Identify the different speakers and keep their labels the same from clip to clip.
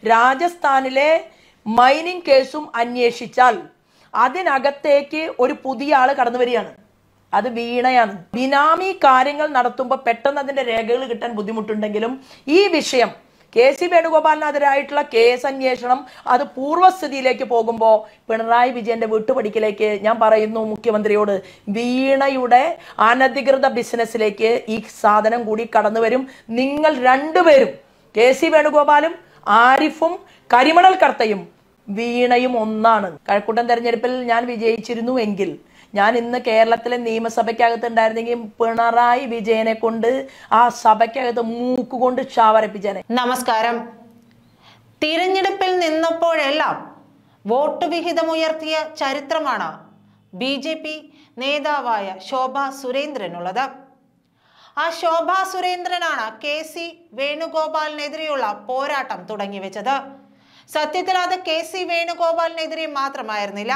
Speaker 1: രാജസ്ഥാനിലെ മൈനിങ് കേസും അന്വേഷിച്ചാൽ അതിനകത്തേക്ക് ഒരു പുതിയ ആള് കടന്നു വരികയാണ്. അത് വീണയാണ്. ബിനാമി കാര്യങ്ങൾ നടത്തുമ്പോൾ പെട്ടെന്ന് അതിന്റെ രേഖകൾ കിട്ടാൻ ബുദ്ധിമുട്ടുണ്ടെങ്കിലും ഈ വിഷയം KC വേണുഗോപാലിനെതിരായിട്ടുള്ള കേസ് അന്വേഷണം അത് പൂർവ്വസ്ഥിതിയിലേക്ക് പോകുമ്പോൾ പിണറായി വിജയന്റെ വീട്ടുപടിക്കലേക്ക് ഞാൻ പറയുന്നു മുഖ്യമന്ത്രിയോട്, വീണയുടെ അനധികൃത ബിസിനസ്സിലേക്ക് ഈ സാധനം കൂടി കടന്നു വരും. നിങ്ങൾ രണ്ടുപേരും, KC വേണുഗോപാലും ആരിഫും കരിമണൽ കർത്തയും വീണയും ഒന്നാണ്. കഴക്കൂട്ടം തെരഞ്ഞെടുപ്പിൽ ഞാൻ വിജയിച്ചിരുന്നു എങ്കിൽ ഞാൻ ഇന്ന് കേരളത്തിലെ നിയമസഭയ്ക്കകത്ത് ഉണ്ടായിരുന്നെങ്കിൽ പിണറായി വിജയനെ കൊണ്ട് ആ സഭയ്ക്കകത്ത് മൂക്കുകൊണ്ട് ചാവരപ്പിച്ചേനെ.
Speaker 2: നമസ്കാരം. തിരഞ്ഞെടുപ്പിൽ നിന്നപ്പോഴെല്ലാം വോട്ട് വിഹിതമുയർത്തിയ ചരിത്രമാണ് BJP നേതാവായ ശോഭാ സുരേന്ദ്രനുള്ളത്. ആ ശോഭാ സുരേന്ദ്രനാണ് KC വേണുഗോപാലിനെതിരെയുള്ള പോരാട്ടം തുടങ്ങിവെച്ചത്. സത്യത്തിൽ അത് KC വേണുഗോപാലിനെതിരെ മാത്രമായിരുന്നില്ല,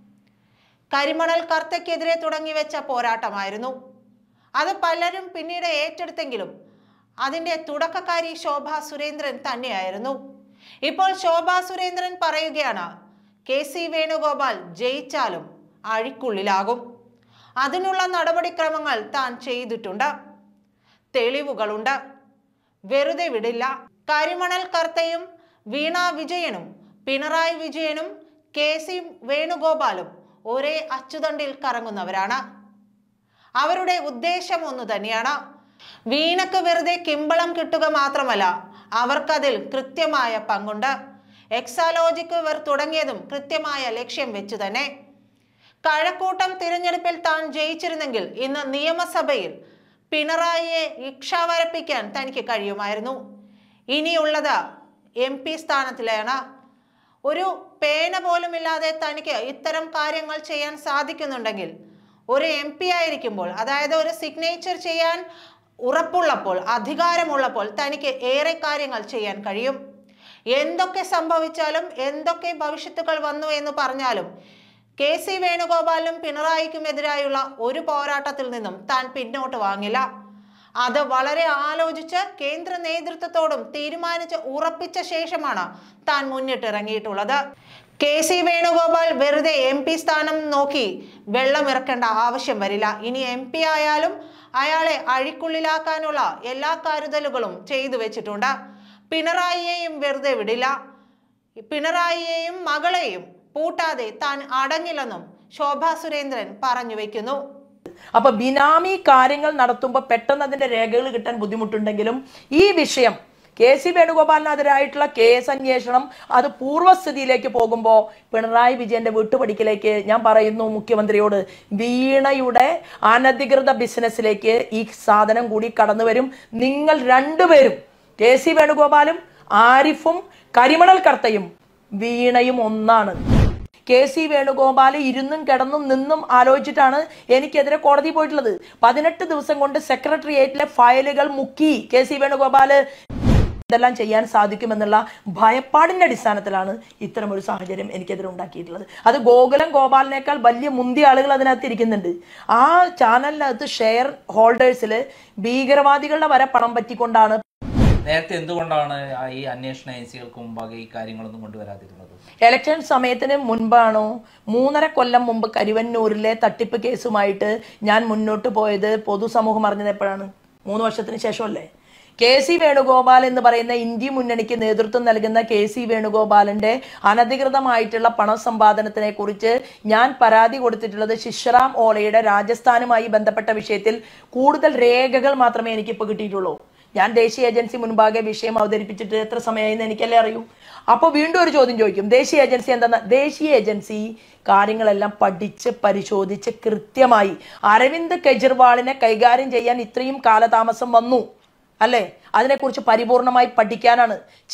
Speaker 2: കരിമണൽ കർത്തയ്ക്കെതിരെ തുടങ്ങിവെച്ച പോരാട്ടമായിരുന്നു. അത് പലരും പിന്നീട് ഏറ്റെടുത്തെങ്കിലും അതിന്റെ തുടക്കക്കാരി ശോഭാ സുരേന്ദ്രൻ തന്നെയായിരുന്നു. ഇപ്പോൾ ശോഭാ സുരേന്ദ്രൻ പറയുകയാണ്, KC വേണുഗോപാൽ ജയിച്ചാലും അഴിക്കുള്ളിലാകും. അതിനുള്ള നടപടിക്രമങ്ങൾ താൻ ചെയ്തിട്ടുണ്ട്, തെളിവുകളുണ്ട്, വെറുതെ വിടില്ല. കരിമണൽ കർത്തയും വീണ വിജയനും പിണറായി വിജയനും KC വേണുഗോപാലും ഒരേ അച്ചുതണ്ടിൽ കറങ്ങുന്നവരാണ്. അവരുടെ ഉദ്ദേശം ഒന്നു തന്നെയാണ്. വീണക്ക് വെറുതെ കിമ്പളം കിട്ടുക മാത്രമല്ല, അവർക്കതിൽ കൃത്യമായ പങ്കുണ്ട്. എക്സാലോജിക്ക് ഇവർ തുടങ്ങിയതും കൃത്യമായ ലക്ഷ്യം വെച്ചു തന്നെ. കഴക്കൂട്ടം തിരഞ്ഞെടുപ്പിൽ താൻ ജയിച്ചിരുന്നെങ്കിൽ ഇന്ന് നിയമസഭയിൽ പിണറായിയെ ഇക്ഷാവരപ്പിക്കാൻ തനിക്ക് കഴിയുമായിരുന്നു. ഇനിയുള്ളത് MP സ്ഥാനത്തിലാണ്. ഒരു പേന പോലും ഇല്ലാതെ തനിക്ക് ഇത്തരം കാര്യങ്ങൾ ചെയ്യാൻ സാധിക്കുന്നുണ്ടെങ്കിൽ ഒരു MP ആയിരിക്കുമ്പോൾ, അതായത് ഒരു സിഗ്നേച്ചർ ചെയ്യാൻ ഉറപ്പുള്ളപ്പോൾ, അധികാരമുള്ളപ്പോൾ തനിക്ക് ഏറെ കാര്യങ്ങൾ ചെയ്യാൻ കഴിയും. എന്തൊക്കെ സംഭവിച്ചാലും, എന്തൊക്കെ ഭവിഷ്യത്തുകൾ വന്നു എന്ന് പറഞ്ഞാലും KC വേണുഗോപാലിനും പിണറായിക്കും എതിരായുള്ള ഒരു പോരാട്ടത്തിൽ നിന്നും താൻ പിന്നോട്ട് വാങ്ങില്ല. അത് വളരെ ആലോചിച്ച് കേന്ദ്ര നേതൃത്വത്തോടും തീരുമാനിച്ച് ഉറപ്പിച്ച ശേഷമാണ് താൻ മുന്നിട്ടിറങ്ങിയിട്ടുള്ളത്. KC വേണുഗോപാൽ വെറുതെ MP സ്ഥാനം നോക്കി വെള്ളമിറക്കേണ്ട ആവശ്യം വരില്ല. ഇനി MP ആയാലും അയാളെ അഴിക്കുള്ളിലാക്കാനുള്ള എല്ലാ കരുതലുകളും ചെയ്തു വെച്ചിട്ടുണ്ട്. പിണറായിയെയും വെറുതെ വിടില്ല. പിണറായിയെയും മകളെയും പൂട്ടാതെ താൻ അടങ്ങില്ലെന്നും ശോഭാ സുരേന്ദ്രൻ പറഞ്ഞു വെക്കുന്നു.
Speaker 1: അപ്പൊ ബിനാമി കാര്യങ്ങൾ നടത്തുമ്പോൾ പെട്ടെന്ന് അതിന്റെ രേഖകൾ കിട്ടാൻ ബുദ്ധിമുട്ടുണ്ടെങ്കിലും ഈ വിഷയം KC വേണുഗോപാലിനെതിരായിട്ടുള്ള കേസ് അന്വേഷണം അത് പൂർവ്വസ്ഥിതിയിലേക്ക് പോകുമ്പോൾ പിണറായി വിജയന്റെ വീട്ടുപടിക്കലേക്ക് ഞാൻ പറയുന്നു മുഖ്യമന്ത്രിയോട്, വീണയുടെ അനധികൃത ബിസിനസ്സിലേക്ക് ഈ സാധനം കൂടി കടന്നു വരും. നിങ്ങൾ രണ്ടുപേരും, KC വേണുഗോപാലും ആരിഫും കരിമണൽ കർത്തയും വീണയും ഒന്നാണ്. KC വേണുഗോപാൽ ഇരുന്നും കിടന്നും നിന്നും ആലോചിച്ചിട്ടാണ് എനിക്കെതിരെ കോടതി പോയിട്ടുള്ളത്. 18 ദിവസം കൊണ്ട് സെക്രട്ടേറിയറ്റിലെ ഫയലുകൾ മുക്കി KC വേണുഗോപാൽ ഇതെല്ലാം ചെയ്യാൻ സാധിക്കുമെന്നുള്ള ഭയപ്പാടിന്റെ അടിസ്ഥാനത്തിലാണ് ഇത്തരമൊരു സാഹചര്യം എനിക്കെതിരെ ഉണ്ടാക്കിയിട്ടുള്ളത്. അത് ഗോകുലം ഗോപാലിനേക്കാൾ വലിയ മുന്തിയ ആളുകൾ അതിനകത്ത് ഇരിക്കുന്നുണ്ട്. ആ ചാനലിനകത്ത് ഷെയർ ഹോൾഡേഴ്സിൽ ഭീകരവാദികളുടെ വരെ പണം പറ്റിക്കൊണ്ടാണ്.
Speaker 3: നേരത്തെ എന്തുകൊണ്ടാണ് ഈ അന്വേഷണ ഏജൻസികൾക്ക് മുമ്പാകെ ഈ കാര്യങ്ങളൊന്നും കൊണ്ടുവരാതിരുന്നത്?
Speaker 1: ഇലക്ഷൻ സമയത്തിന് മുൻപാണോ 3.5 കൊല്ലം മുമ്പ് കരുവന്നൂരിലെ തട്ടിപ്പ് കേസുമായിട്ട് ഞാൻ മുന്നോട്ട് പോയത് പൊതുസമൂഹം അറിഞ്ഞത് എപ്പോഴാണ്? 3 വർഷത്തിന് ശേഷമല്ലേ? KC വേണുഗോപാൽ എന്ന് പറയുന്ന ഇന്ത്യ മുന്നണിക്ക് നേതൃത്വം നൽകുന്ന KC വേണുഗോപാലിന്റെ അനധികൃതമായിട്ടുള്ള പണസമ്പാദനത്തിനെ കുറിച്ച് ഞാൻ പരാതി കൊടുത്തിട്ടുള്ളത് ശിശറാം ഓലയുടെ രാജസ്ഥാനുമായി ബന്ധപ്പെട്ട വിഷയത്തിൽ കൂടുതൽ രേഖകൾ മാത്രമേ എനിക്കിപ്പോൾ കിട്ടിയിട്ടുള്ളൂ. ഞാൻ ദേശീയ ഏജൻസി മുൻപാകെ വിഷയം അവതരിപ്പിച്ചിട്ട് എത്ര സമയമായെന്ന് എനിക്കല്ലേ അറിയൂ. അപ്പോൾ വീണ്ടും ഒരു ചോദ്യം ചോദിക്കും, ദേശീയ ഏജൻസി എന്താ? ദേശീയ ഏജൻസി കാര്യങ്ങളെല്ലാം പഠിച്ച് പരിശോധിച്ച് കൃത്യമായി അരവിന്ദ് കെജ്രിവാളിനെ കൈകാര്യം ചെയ്യാൻ ഇത്രയും കാലതാമസം വന്നു അല്ലേ? അതിനെക്കുറിച്ച് പരിപൂർണമായി പഠിക്കാനാണ്.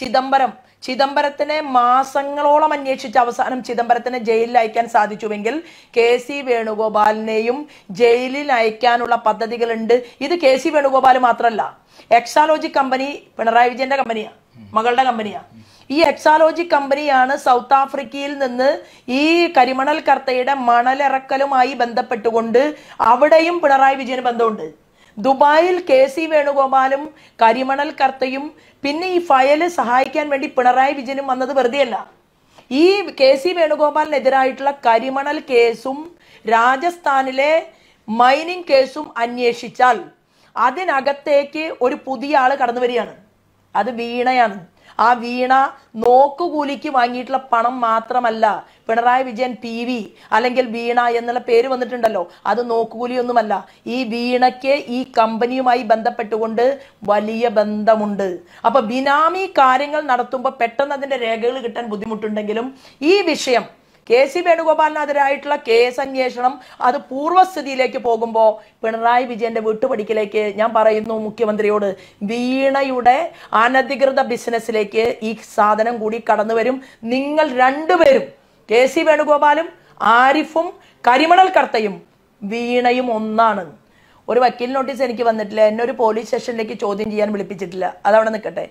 Speaker 1: ചിദംബരത്തിനെ മാസങ്ങളോളം അന്വേഷിച്ച് അവസാനം ചിദംബരത്തിനെ ജയിലിൽ അയക്കാൻ സാധിച്ചുവെങ്കിൽ KC വേണുഗോപാലിനെയും ജയിലിൽ അയക്കാനുള്ള പദ്ധതികളുണ്ട്. ഇത് KC വേണുഗോപാൽ മാത്രമല്ല, എക്സാലോജി കമ്പനി പിണറായി വിജയന്റെ കമ്പനിയാ, മകളുടെ കമ്പനിയാ. ഈ എക്സാലോജി കമ്പനിയാണ് സൗത്ത് ആഫ്രിക്കയിൽ നിന്ന് ഈ കരിമണൽ കർത്തയുടെ മണലിറക്കലുമായി ബന്ധപ്പെട്ടുകൊണ്ട് അവിടെയും പിണറായി വിജയന് ബന്ധമുണ്ട്. ദുബായിൽ KC വേണുഗോപാലും കരിമണൽ കർത്തയും പിന്നെ ഈ ഫയല് സഹായിക്കാൻ വേണ്ടി പിണറായി വിജയനും വന്നത് വെറുതെയല്ല. ഈ KC വേണുഗോപാലിനെതിരായിട്ടുള്ള കരിമണൽ കേസും രാജസ്ഥാനിലെ മൈനിങ് കേസും അന്വേഷിച്ചാൽ അതിനകത്തേക്ക് ഒരു പുതിയ ആള് കടന്നു വരികയാണ്. അത് വീണയാണ്. ആ വീണ നോക്കുകൂലിക്ക് വാങ്ങിയിട്ടുള്ള പണം മാത്രമല്ല. പിണറായി വിജയൻ PV അല്ലെങ്കിൽ വീണ എന്നുള്ള പേര് വന്നിട്ടുണ്ടല്ലോ, അത് നോക്കുകൂലിയൊന്നുമല്ല. ഈ വീണയ്ക്ക് ഈ കമ്പനിയുമായി ബന്ധപ്പെട്ടുകൊണ്ട് വലിയ ബന്ധമുണ്ട്. അപ്പൊ ബിനാമി കാര്യങ്ങൾ നടത്തുമ്പോൾ പെട്ടെന്ന് അതിന്റെ രേഖകൾ കിട്ടാൻ ബുദ്ധിമുട്ടുണ്ടെങ്കിലും ഈ വിഷയം KC വേണുഗോപാലിനെതിരായിട്ടുള്ള കേസ് അന്വേഷണം അത് പൂർവ്വസ്ഥിതിയിലേക്ക് പോകുമ്പോൾ പിണറായി വിജയന്റെ വീട്ടുപടിക്കലേക്ക് ഞാൻ പറയുന്നു മുഖ്യമന്ത്രിയോട്, വീണയുടെ അനധികൃത ബിസിനസ്സിലേക്ക് ഈ സാധനം കൂടി കടന്നു വരും. നിങ്ങൾ രണ്ടുപേരും, KC വേണുഗോപാലും ആരിഫും കരിമണൽ കർത്തയും വീണയും ഒന്നാണ്. ഒരു വക്കീൽ നോട്ടീസ് എനിക്ക് വന്നിട്ടില്ല, എന്നെ ഒരു പോലീസ് സ്റ്റേഷനിലേക്ക് ചോദ്യം ചെയ്യാൻ വിളിപ്പിച്ചിട്ടില്ല, അതവിടെ നിൽക്കട്ടെ.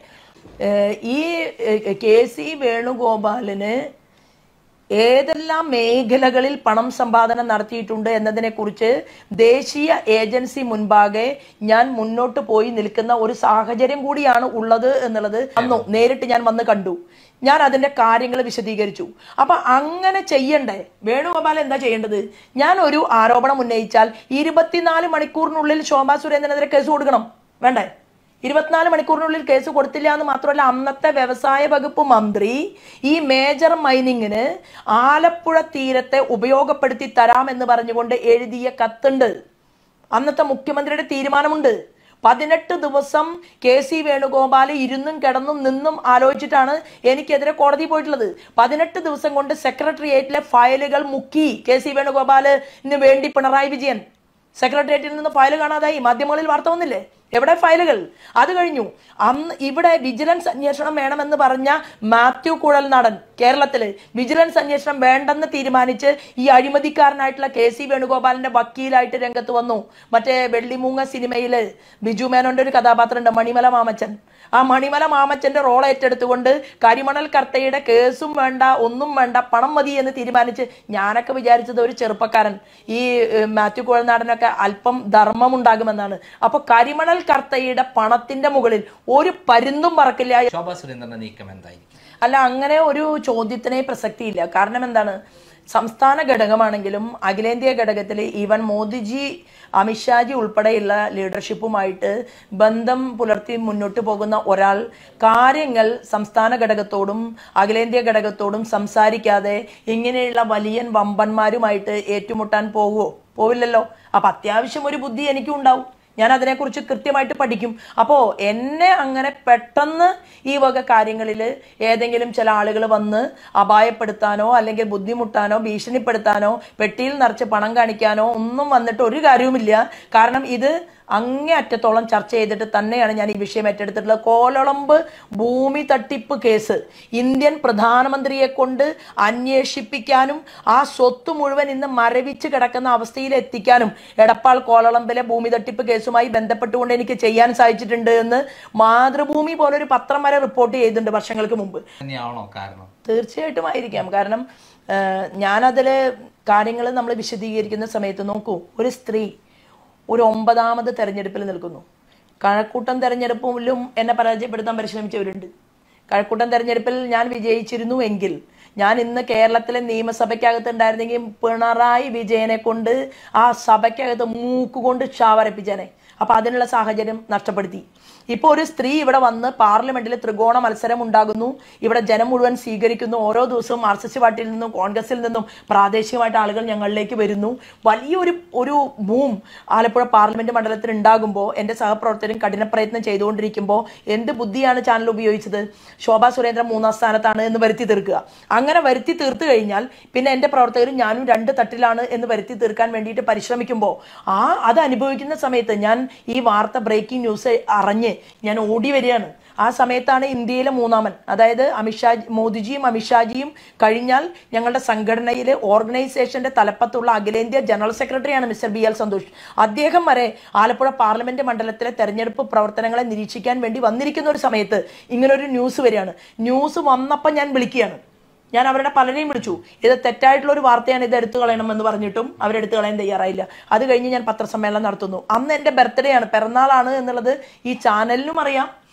Speaker 1: ഈ KC വേണുഗോപാലിന് ഏതെല്ലാം മേഖലകളിൽ പണം സമ്പാദനം നടത്തിയിട്ടുണ്ട് എന്നതിനെ കുറിച്ച് ദേശീയ ഏജൻസി മുൻപാകെ ഞാൻ മുന്നോട്ട് പോയി നിൽക്കുന്ന ഒരു സാഹചര്യം കൂടിയാണ് ഉള്ളത് എന്നുള്ളത് അന്നു നേരിട്ട് ഞാൻ വന്ന് കണ്ടു. ഞാൻ അതിന്റെ കാര്യങ്ങൾ വിശദീകരിച്ചു. അപ്പൊ അങ്ങനെ ചെയ്യണ്ടേ? വേണുഗോപാൽ എന്താ ചെയ്യേണ്ടത്? ഞാൻ ഒരു ആരോപണം ഉന്നയിച്ചാൽ 24 മണിക്കൂറിനുള്ളിൽ ശോഭാ സുരേന്ദ്രനെതിരെ കേസ് കൊടുക്കണം, വേണ്ടേ? 24 മണിക്കൂറിനുള്ളിൽ കേസ് കൊടുത്തില്ല എന്ന് മാത്രമല്ല, അന്നത്തെ വ്യവസായ വകുപ്പ് മന്ത്രി ഈ മേജർ മൈനിങ്ങിന് ആലപ്പുഴ തീരത്തെ ഉപയോഗപ്പെടുത്തി തരാമെന്ന് പറഞ്ഞുകൊണ്ട് എഴുതിയ കത്തുണ്ട്. അന്നത്തെ മുഖ്യമന്ത്രിയുടെ തീരുമാനമുണ്ട്. 18 ദിവസം KC വേണുഗോപാൽ ഇരുന്നും കിടന്നും നിന്നും ആലോചിച്ചിട്ടാണ് എനിക്കെതിരെ കോടതി പോയിട്ടുള്ളത്. 18 ദിവസം കൊണ്ട് സെക്രട്ടേറിയറ്റിലെ ഫയലുകൾ മുക്കി KC വേണുഗോപാലിന് വേണ്ടി പിണറായി വിജയൻ. സെക്രട്ടേറിയറ്റിൽ നിന്ന് ഫയൽ കാണാതായി, മാധ്യമങ്ങളിൽ വാർത്ത വന്നില്ലേ? എവിടെ ഫയലുകൾ? അത് കഴിഞ്ഞു. അന്ന് ഇവിടെ വിജിലൻസ് അന്വേഷണം വേണമെന്ന് പറഞ്ഞ മാത്യു കുഴൽനാടൻ കേരളത്തില് വിജിലൻസ് അന്വേഷണം വേണ്ടെന്ന് തീരുമാനിച്ച് ഈ അഴിമതിക്കാരനായിട്ടുള്ള KC വേണുഗോപാലിന്റെ വക്കീലായിട്ട് രംഗത്ത് വന്നു. മറ്റേ വെള്ളിമൂങ്ങ സിനിമയില് ബിജു മേനോന്റെ ഒരു കഥാപാത്രം ഉണ്ട്, മണിമല മാമച്ചൻ. ആ മണിമല മാമച്ചന്റെ റോൾ ഏറ്റെടുത്തുകൊണ്ട് കരിമണൽ കർത്തയുടെ കേസും വേണ്ട, ഒന്നും വേണ്ട, പണം മതി എന്ന് തീരുമാനിച്ച് ഞാനൊക്കെ വിചാരിച്ചത് ഒരു ചെറുപ്പക്കാരൻ ഈ മാത്യു കുഴൽനാടനൊക്കെ അല്പം ധർമ്മം ഉണ്ടാകുമെന്നാണ്. അപ്പൊ കരിമണൽ കർത്തയുടെ പണത്തിന്റെ മുകളിൽ ഒരു പരുന്തും പറക്കില്ല.
Speaker 3: ശോഭാ സുരേന്ദ്രന്റെ നീക്കം എന്തായിരിക്കും?
Speaker 1: അല്ല, അങ്ങനെ ഒരു ചോദ്യത്തിനെ പ്രസക്തിയില്ല. കാരണം എന്താണ്? സംസ്ഥാന ഘടകമാണെങ്കിലും അഖിലേന്ത്യാ ഘടകത്തിൽ ഈവൻ മോദിജി, അമിത്ഷാജി ഉൾപ്പെടെയുള്ള ലീഡർഷിപ്പുമായിട്ട് ബന്ധം പുലർത്തി മുന്നോട്ട് പോകുന്ന ഒരാൾ കാര്യങ്ങൾ സംസ്ഥാന ഘടകത്തോടും അഖിലേന്ത്യാ ഘടകത്തോടും സംസാരിക്കാതെ ഇങ്ങനെയുള്ള വലിയ വമ്പന്മാരുമായിട്ട് ഏറ്റുമുട്ടാൻ പോവില്ലല്ലോ. അപ്പൊ അത്യാവശ്യം ഒരു ബുദ്ധി എനിക്കും ഉണ്ടാവും. ഞാൻ അതിനെക്കുറിച്ച് കൃത്യമായിട്ട് പഠിക്കും. അപ്പോ എന്നെ അങ്ങനെ പെട്ടെന്ന് ഈ വക കാര്യങ്ങളിൽ ഏതെങ്കിലും ചില ആളുകൾ വന്ന് അപായപ്പെടുത്താനോ അല്ലെങ്കിൽ ബുദ്ധിമുട്ടാനോ ഭീഷണിപ്പെടുത്താനോ പെട്ടിയിൽ നിറച്ച് പണം കാണിക്കാനോ ഒന്നും വന്നിട്ട് ഒരു കാര്യവുമില്ല. കാരണം ഇത് അങ്ങേ അറ്റത്തോളം ചർച്ച ചെയ്തിട്ട് തന്നെയാണ് ഞാൻ ഈ വിഷയം ഏറ്റെടുത്തിട്ടുള്ളത്. കോലളമ്പ് ഭൂമി തട്ടിപ്പ് കേസ് ഇന്ത്യൻ പ്രധാനമന്ത്രിയെ കൊണ്ട് അന്വേഷിപ്പിക്കാനും ആ സ്വത്ത് മുഴുവൻ ഇന്ന് മരവിച്ച് കിടക്കുന്ന അവസ്ഥയിൽ എത്തിക്കാനും എടപ്പാൾ കോലളമ്പിലെ ഭൂമി തട്ടിപ്പ് കേസുമായി ബന്ധപ്പെട്ടുകൊണ്ട് എനിക്ക് ചെയ്യാൻ സാധിച്ചിട്ടുണ്ട് എന്ന് മാതൃഭൂമി പോലൊരു പത്രം വരെ റിപ്പോർട്ട് ചെയ്തിട്ടുണ്ട് വർഷങ്ങൾക്ക് മുമ്പ്. തീർച്ചയായിട്ടും ആയിരിക്കാം. കാരണം ഞാനതിലെ കാര്യങ്ങൾ നമ്മൾ വിശദീകരിക്കുന്ന സമയത്ത് നോക്കൂ, ഒരു സ്ത്രീ ഒരു 9ാമത് തെരഞ്ഞെടുപ്പിൽ നിൽക്കുന്നു. കഴക്കൂട്ടം തെരഞ്ഞെടുപ്പിലും എന്നെ പരാജയപ്പെടുത്താൻ പരിശ്രമിച്ചവരുണ്ട്. കഴക്കൂട്ടം തെരഞ്ഞെടുപ്പിൽ ഞാൻ വിജയിച്ചിരുന്നു എങ്കിൽ ഞാൻ ഇന്ന് കേരളത്തിലെ നിയമസഭയ്ക്കകത്ത് ഉണ്ടായിരുന്നെങ്കിൽ പിണറായി വിജയനെ കൊണ്ട് ആ സഭയ്ക്കകത്ത് മൂക്കുകൊണ്ട് ഷാവരപ്പിച്ചേനെ. അപ്പൊ അതിനുള്ള സാഹചര്യം നഷ്ടപ്പെടുത്തി. ഇപ്പൊ ഒരു സ്ത്രീ ഇവിടെ വന്ന് പാർലമെന്റിൽ ത്രികോണ മത്സരം ഉണ്ടാകുന്നു. ഇവിടെ ജനം മുഴുവൻ സ്വീകരിക്കുന്നു. ഓരോ ദിവസവും മാർക്സിസ്റ്റ് പാർട്ടിയിൽ നിന്നും കോൺഗ്രസിൽ നിന്നും പ്രാദേശികമായിട്ട് ആളുകൾ ഞങ്ങളിലേക്ക് വരുന്നു. വലിയൊരു ബൂം ആലപ്പുഴ പാർലമെന്റ് മണ്ഡലത്തിൽ ഉണ്ടാകുമ്പോൾ എൻ്റെ സഹപ്രവർത്തകരും കഠിന പ്രയത്നം ചെയ്തുകൊണ്ടിരിക്കുമ്പോൾ എന്ത് ബുദ്ധിയാണ് ചാനൽ ഉപയോഗിച്ചത്? ശോഭാ സുരേന്ദ്രൻ 3ാം സ്ഥാനത്താണ് എന്ന് വരുത്തി തീർക്കുക. അങ്ങനെ വരുത്തി തീർത്തു കഴിഞ്ഞാൽ പിന്നെ എൻ്റെ പ്രവർത്തകരും ഞാനും 2 തട്ടിലാണ് എന്ന് വരുത്തി തീർക്കാൻ വേണ്ടിയിട്ട് പരിശ്രമിക്കുമ്പോൾ അത് അനുഭവിക്കുന്ന സമയത്ത് ഞാൻ ഈ വാർത്ത ബ്രേക്കിംഗ് ന്യൂസ് അറിഞ്ഞ് ഞാൻ ഓടി വരികയാണ്. ആ സമയത്താണ് ഇന്ത്യയിലെ 3ാമൻ, അതായത് മോദിജിയും അമിത്ഷാജിയും കഴിഞ്ഞാൽ ഞങ്ങളുടെ സംഘടനയിലെ ഓർഗനൈസേഷന്റെ തലപ്പത്തുള്ള അഖിലേന്ത്യാ ജനറൽ സെക്രട്ടറിയാണ് മിസ്റ്റർ BL സന്തോഷ്. അദ്ദേഹം വരെ ആലപ്പുഴ പാർലമെന്റ് മണ്ഡലത്തിലെ തെരഞ്ഞെടുപ്പ് പ്രവർത്തനങ്ങളെ നിരീക്ഷിക്കാൻ വേണ്ടി വന്നിരിക്കുന്ന ഒരു സമയത്ത് ഇങ്ങനൊരു ന്യൂസ് വരികയാണ്. ന്യൂസ് വന്നപ്പോൾ ഞാൻ വിളിക്കുകയാണ്. ഞാൻ അവരുടെ പലരെയും വിളിച്ചു. ഇത് തെറ്റായിട്ടുള്ള ഒരു വാർത്തയാണ്, ഇത് എടുത്തു കളയണമെന്ന് പറഞ്ഞിട്ടും അവരെടുത്തു കളയാൻ തയ്യാറായില്ല. അത് കഴിഞ്ഞ് ഞാൻ പത്രസമ്മേളനം നടത്തുന്നു. അന്ന് എൻ്റെ ബർത്ത്ഡേ ആണ്, പിറന്നാളാണ് എന്നുള്ളത് ഈ ചാനലിനും അറിയാം,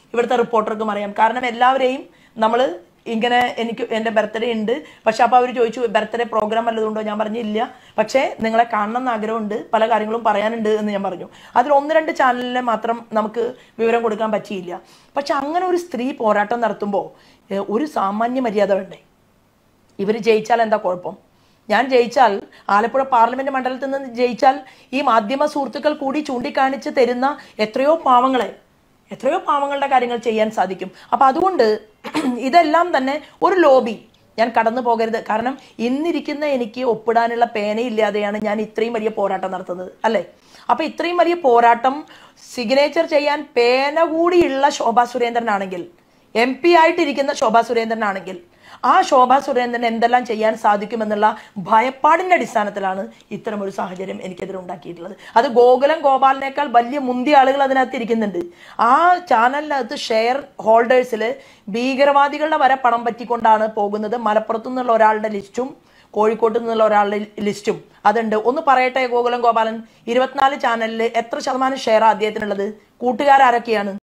Speaker 1: ഇവിടുത്തെ റിപ്പോർട്ടർക്കും അറിയാം. കാരണം എല്ലാവരെയും നമ്മൾ ഇങ്ങനെ എനിക്ക് എൻ്റെ ബർത്ത്ഡേ ഉണ്ട്, പക്ഷെ അപ്പോൾ അവർ ചോദിച്ചു ബർത്ത്ഡേ പ്രോഗ്രാം വല്ലതുണ്ടോ, ഞാൻ പറഞ്ഞില്ല, പക്ഷേ നിങ്ങളെ കാണണം എന്ന് ആഗ്രഹമുണ്ട്, പല കാര്യങ്ങളും പറയാനുണ്ട് എന്ന് ഞാൻ പറഞ്ഞു. അതിൽ 1-2 ചാനലിനെ മാത്രം നമുക്ക് വിവരം കൊടുക്കാൻ പറ്റിയില്ല. പക്ഷെ അങ്ങനെ ഒരു സ്ത്രീ പോരാട്ടം നടത്തുമ്പോൾ ഒരു സാമാന്യ മര്യാദ വേണ്ടേ? ഇവർ ജയിച്ചാൽ എന്താ കുഴപ്പം? ഞാൻ ജയിച്ചാൽ, ആലപ്പുഴ പാർലമെന്റ് മണ്ഡലത്തിൽ നിന്ന് ജയിച്ചാൽ ഈ മാധ്യമ സുഹൃത്തുക്കൾ കൂടി ചൂണ്ടിക്കാണിച്ച് തരുന്ന എത്രയോ പാവങ്ങളുടെ കാര്യങ്ങൾ ചെയ്യാൻ സാധിക്കും. അപ്പൊ അതുകൊണ്ട് ഇതെല്ലാം തന്നെ ഒരു ലോബി, ഞാൻ കടന്നു പോകരുത്. കാരണം ഇന്നിരിക്കുന്ന എനിക്ക് ഒപ്പിടാനുള്ള പേനയില്ലാതെയാണ് ഞാൻ ഇത്രയും വലിയ പോരാട്ടം നടത്തുന്നത്, അല്ലേ? അപ്പൊ ഇത്രയും വലിയ പോരാട്ടം സിഗ്നേച്ചർ ചെയ്യാൻ പേന കൂടിയുള്ള ശോഭാ സുരേന്ദ്രനാണെങ്കിൽ, MP ആയിട്ടിരിക്കുന്ന ശോഭാ സുരേന്ദ്രനാണെങ്കിൽ, ആ ശോഭാ സുരേന്ദ്രൻ എന്തെല്ലാം ചെയ്യാൻ സാധിക്കുമെന്നുള്ള ഭയപ്പാടിന്റെ അടിസ്ഥാനത്തിലാണ് ഇത്തരമൊരു സാഹചര്യം എനിക്കെതിരെ ഉണ്ടാക്കിയിട്ടുള്ളത്. അത് ഗോകുലം ഗോപാലിനേക്കാൾ വലിയ മുന്തിയ ആളുകൾ അതിനകത്ത് ഇരിക്കുന്നുണ്ട്. ആ ചാനലിനകത്ത് ഷെയർ ഹോൾഡേഴ്സിൽ ഭീകരവാദികളുടെ വരെ പണം പറ്റിക്കൊണ്ടാണ് പോകുന്നത്. മലപ്പുറത്തു നിന്നുള്ള ഒരാളുടെ ലിസ്റ്റും കോഴിക്കോട്ട് നിന്നുള്ള ഒരാളുടെ ലിസ്റ്റും അതുണ്ട്. ഒന്ന് പറയട്ടെ, ഗോകുലം ഗോപാലൻ 24 ചാനലിൽ എത്ര ശതമാനം ഷെയർ അദ്ദേഹത്തിനുള്ളത്? കൂട്ടുകാരൊക്കെയാണ്?